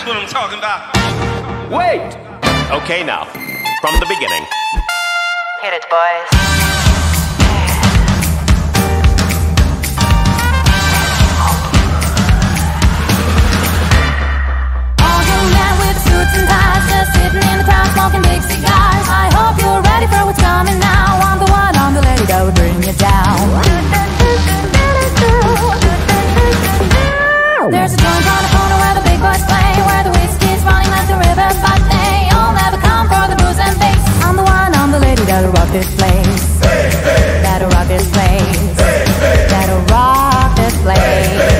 That's what I'm talking about. Wait! Okay, now, from the beginning. Hit it, boys. All young men with suits and ties, just sitting in the crowd smoking big cigars. I hope you're ready for what's coming now. I'm the one, I'm the lady that would bring you down. There's a joint on the corner where the big boys play, where the whiskey's running like the river, but they all never come for the booze and bass. I'm the one, I'm the lady that'll rock this place. That'll rock this place. That'll rock this place.